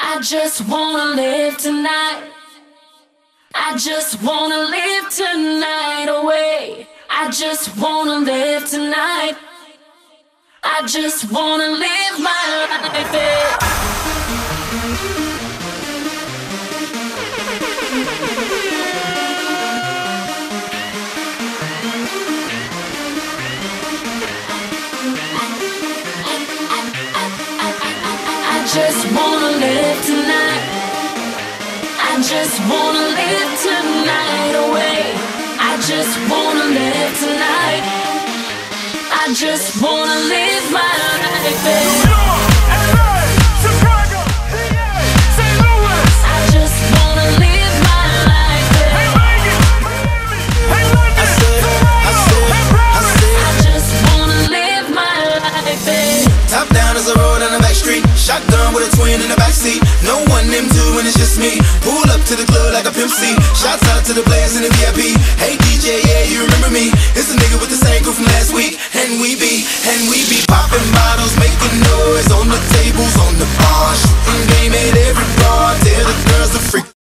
I just wanna live tonight. I just wanna live tonight away. I just wanna live tonight. I just wanna live my life. I just wanna live tonight. I just wanna live tonight away. I just wanna live tonight. I just wanna live my life. New York, LA, Chicago, PA, St. Louis. I just wanna live my life. Hey Vegas, Miami, hey London, Toronto, hey Paris. I just wanna live my life. Top down as a road on the back street. Shotgun with a twin in the backseat. No one, them two, and it's just me. Pull up to the club like a Pimp C. Shouts out to the players in the VIP. Hey DJ, yeah, you remember me? It's a nigga with the same crew from last week. And we be popping bottles, making